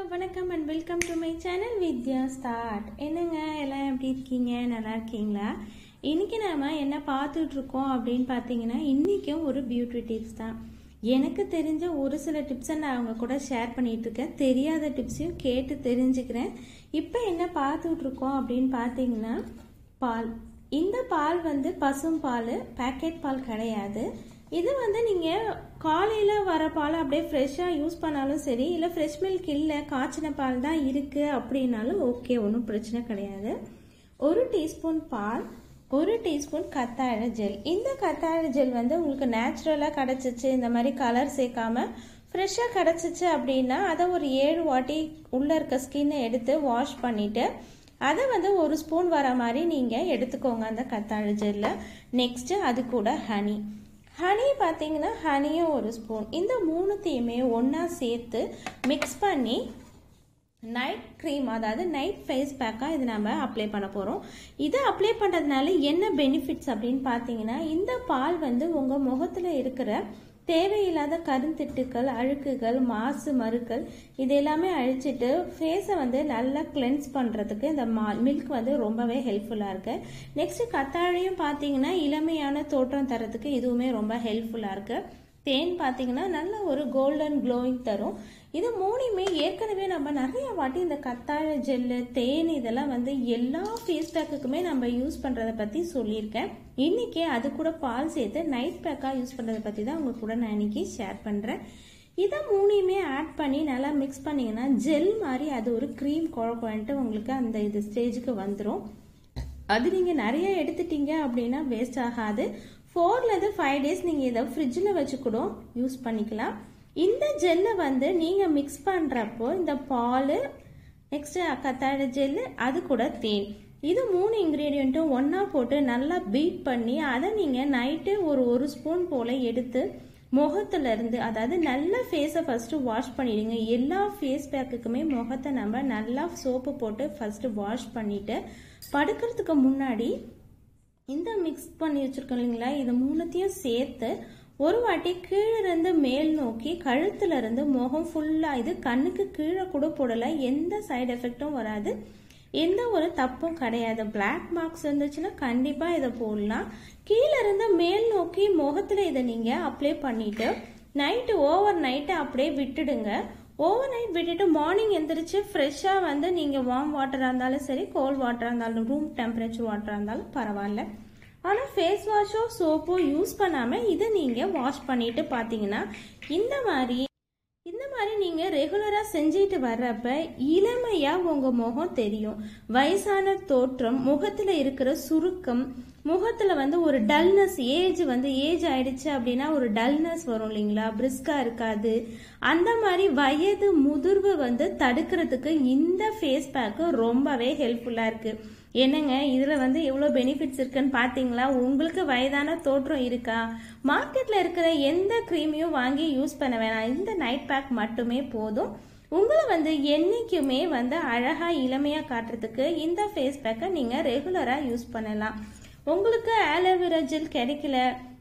வணக்கம் and welcome to my channel Vidya Start. என்னங்க எல்லாம் எப்படி இருக்கீங்க? நல்லா இருக்கீங்களா? இன்னைக்கு நாம என்ன பார்த்துட்டு இருக்கோம் அப்படினு பாத்தீங்கன்னா இன்னைக்கும் ஒரு பியூட்டி டிப்ஸ் தான். எனக்கு தெரிஞ்ச ஒரு சில டிப்ஸை நான் அவங்க கூட ஷேர் பண்ணிட்டு இருக்கேன். தெரியாத டிப்ஸையும் கேட்டு தெரிஞ்சுக்கிறேன். இப்போ என்ன பார்த்துட்டு இருக்கோம் அப்படினு பாத்தீங்கன்னா பால். இந்த பால் வந்து பசும் பால், பாக்கெட் பால் கிடையாது. இது வந்து நீங்கள் காலையில் வர பால் அப்படியே ஃப்ரெஷ்ஷாக யூஸ் பண்ணாலும் சரி, இல்லை ஃப்ரெஷ் மில்க் இல்லை காய்ச்சின பால் தான் இருக்குது அப்படின்னாலும் ஓகே, ஒன்றும் பிரச்சனை கிடையாது. 1 டீஸ்பூன் பால், 1 டீஸ்பூன் கத்தாழை ஜெல். இந்த கத்தாழை ஜெல் வந்து உங்களுக்கு நேச்சுரலாக கிடச்சிச்சு, இந்த மாதிரி கலர் சேர்க்காம ஃப்ரெஷ்ஷாக கிடச்சிச்சு அப்படின்னா அதை ஒரு 7 வாட்டி உள்ளே இருக்க ஸ்கின்னை எடுத்து வாஷ் பண்ணிவிட்டு அதை வந்து 1 ஸ்பூன் வர மாதிரி நீங்கள் எடுத்துக்கோங்க அந்த கத்தாழை ஜெல்லில். நெக்ஸ்ட்டு அது கூட ஹனி. ஹனி பார்த்தீங்கன்னா ஹனியும் 1 ஸ்பூன். இந்த மூணுத்தையுமே ஒன்றா சேர்த்து மிக்ஸ் பண்ணி நைட் க்ரீம், அதாவது நைட் ஃபேஸ் பேக்காக இது நம்ம அப்ளை பண்ண போகிறோம். இதை அப்ளை பண்ணுறதுனால என்ன பெனிஃபிட்ஸ் அப்படின்னு பார்த்தீங்கன்னா, இந்த பால் வந்து உங்கள் முகத்தில் இருக்கிற தேவையில்லாத கருந்திட்டுக்கள், அழுக்குகள், மாசு மருக்கள் இது எல்லாமே அழிச்சிட்டு ஃபேஸை வந்து நல்லா கிளென்ஸ் பண்ணுறதுக்கு இந்த மில்க் வந்து ரொம்பவே ஹெல்ப்ஃபுல்லாக இருக்குது. நெக்ஸ்ட் கத்தாழையும் பார்த்தீங்கன்னா இளமையான தோற்றம் தரத்துக்கு இதுவுமே ரொம்ப ஹெல்ப்ஃபுல்லாக இருக்குது. தேன் பார்த்தீங்கன்னா நல்ல ஒரு கோல்டன் க்ளோயிங் தரும். இது மூணுமே ஏற்கனவே நம்ம நிறைய வாட்டி இந்த கத்தாழை ஜெல்லு, தேன் இதெல்லாம் வந்து எல்லா ஃபேஸ் பேக்குக்குமே நம்ம யூஸ் பண்ணுறதை பற்றி சொல்லியிருக்கேன். இன்னைக்கு அது கூட பால் சேர்த்து நைட் பேக்காக யூஸ் பண்ணுறதை பற்றி தான் உங்க கூட நான் இன்னைக்கு ஷேர் பண்ணுறேன். இதை மூணையுமே ஆட் பண்ணி நல்லா மிக்ஸ் பண்ணிங்கன்னா ஜெல் மாதிரி அது ஒரு க்ரீம் குழக்குன்ட்டு உங்களுக்கு அந்த இது ஸ்டேஜுக்கு வந்துடும். அது நீங்கள் நிறைய எடுத்துட்டீங்க அப்படின்னா வேஸ்ட் ஆகாது. 4லேருந்து 5 டேஸ் நீங்கள் இதை ஃப்ரிட்ஜில் வச்சு கூட யூஸ் பண்ணிக்கலாம். இந்த ஜெல்லை வந்து நீங்கள் மிக்ஸ் பண்ணுறப்போ இந்த பால், நெக்ஸ்ட்டு கத்தாழை ஜெல்லு, அது கூட தேன், இது 3 இன்க்ரீடியண்ட்டும் ஒன்றா போட்டு நல்லா பீட் பண்ணி அதை நீங்கள் நைட்டு ஒரு ஸ்பூன் போல் எடுத்து முகத்துலேருந்து, அதாவது நல்ல ஃபேஸை ஃபஸ்ட்டு வாஷ் பண்ணிடுங்க. எல்லா ஃபேஸ் பேக்குக்குமே முகத்தை நம்ம நல்லா சோப்பு போட்டு ஃபஸ்ட்டு வாஷ் பண்ணிவிட்டு படுக்கிறதுக்கு முன்னாடி இந்த மிக்ஸ் பண்ணி வச்சுருக்கோம் இல்லைங்களா, இது மூணுத்தையும் சேர்த்து ஒரு வாட்டி கீழிருந்து மேல் நோக்கி கழுத்துல இருந்து முகம் ஃபுல்லாக, இது கண்ணுக்கு கீழே கூட போடலை, எந்த சைடு எஃபெக்டும் வராது, எந்த ஒரு தப்பும் கிடையாது. பிளாக் மார்க்ஸ் இருந்துச்சுன்னா கண்டிப்பாக இதை போடலாம். கீழே இருந்து மேல் நோக்கி முகத்தில் இதை நீங்கள் அப்ளை பண்ணிவிட்டு நைட்டு ஓவர் நைட்டு அப்படியே விட்டுடுங்க. ஓவர் நைட் விட்டுட்டு மார்னிங் எந்திரிச்சு ஃப்ரெஷ்ஷாக வந்து நீங்கள் வார்ம் வாட்டராக இருந்தாலும் சரி, கோல்ட் வாட்டராக இருந்தாலும், ரூம் டெம்பரேச்சர் வாட்டராக இருந்தாலும் பரவாயில்ல. ஆனால் ஃபேஸ் வாஷோ சோப்போ யூஸ் பண்ணாமல் இதை நீங்கள் வாஷ் பண்ணிட்டு பார்த்தீங்கன்னா இந்த மாதிரி நீங்கள் ரெகுலராக செஞ்சுட்டு வர்றப்ப இளமையாக உங்கள் முகம் தெரியும். வயசான தோற்றம், முகத்தில் இருக்கிற சுருக்கம், முகத்தில் வந்து ஒரு டல்னஸ், ஏஜ் ஆயிடுச்சு அப்படின்னா ஒரு டல்னஸ் வரும் இல்லைங்களா, பிரிஸ்காக இருக்காது. அந்த மாதிரி வயது முதிர்வு வந்து தடுக்கிறதுக்கு இந்த ஃபேஸ் பேக்கு ரொம்பவே ஹெல்ப்ஃபுல்லாக இருக்குது. என்னங்க இதில் வந்து எவ்வளோ பெனிஃபிட்ஸ் இருக்குன்னு பார்த்தீங்களா? உங்களுக்கு வயதான தோற்றம் இருக்கா? மார்க்கெட்டில் இருக்கிற எந்த க்ரீமையும் வாங்கி யூஸ் பண்ண வேணாம். இந்த நைட் பேக் மட்டுமே போதும். உங்களை வந்து என்றைக்குமே வந்து அழகாக இளமையாக காட்டுறதுக்கு இந்த ஃபேஸ் பேக்கை நீங்கள் ரெகுலராக யூஸ் பண்ணலாம். உங்களுக்கு ஆலோவேரா ஜெல் கிடைக்கல,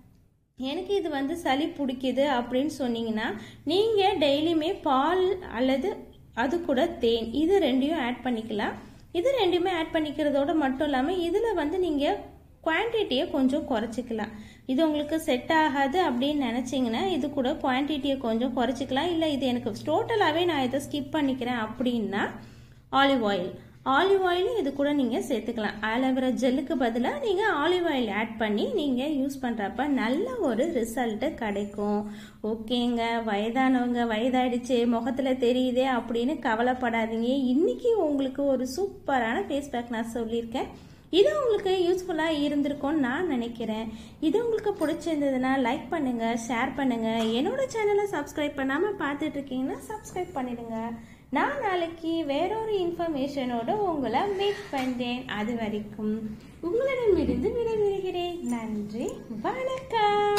எனக்கு இது வந்து சளி பிடிக்குது அப்படின்னு சொன்னீங்கன்னா நீங்கள் டெய்லியுமே பால் அல்லது அது கூட தேன், இது ரெண்டையும் ஆட் பண்ணிக்கலாம். இது ரெண்டுமே ஆட் பண்ணிக்கிறதோட மட்டும் இல்லாமல் இதில் வந்து நீங்கள் குவான்டிட்டியை கொஞ்சம் குறைச்சிக்கலாம். இது உங்களுக்கு செட் ஆகாது அப்படின்னு நினச்சிங்கன்னா இது கூட குவான்டிட்டியை கொஞ்சம் குறைச்சிக்கலாம். இல்லை இது எனக்கு டோட்டலாகவே நான் இதை ஸ்கிப் பண்ணிக்கிறேன் அப்படின்னா ஆலிவ் ஆயில் இது கூட நீங்கள் சேர்த்துக்கலாம். ஆலோவேரா ஜெல்லுக்கு பதிலாக நீங்கள் ஆலிவ் ஆயில் ஆட் பண்ணி நீங்கள் யூஸ் பண்ணுறப்ப நல்ல ஒரு ரிசல்ட்டு கிடைக்கும். ஓகேங்க, வயதானவங்க வயதாயிடுச்சு முகத்தில் தெரியுதே அப்படின்னு கவலைப்படாதீங்க. இன்னைக்கு உங்களுக்கு ஒரு சூப்பரான ஃபேஸ் பேக் நான் சொல்லியிருக்கேன். இது உங்களுக்கு யூஸ்ஃபுல்லாக இருந்திருக்கும்னு நான் நினைக்கிறேன். இது உங்களுக்கு பிடிச்சிருந்ததுன்னா லைக் பண்ணுங்கள், ஷேர் பண்ணுங்கள். என்னோட சேனலை சப்ஸ்கிரைப் பண்ணாமல் பார்த்துட்டு இருக்கீங்கன்னா சப்ஸ்கிரைப் பண்ணிடுங்க. நான் நாளைக்கு வேறொரு இன்ஃபர்மேஷனோட உங்களை மீட் பண்ணுறேன். அது வரைக்கும் உங்களிடமிருந்து விடைபெறுகிறேன். நன்றி, வணக்கம்.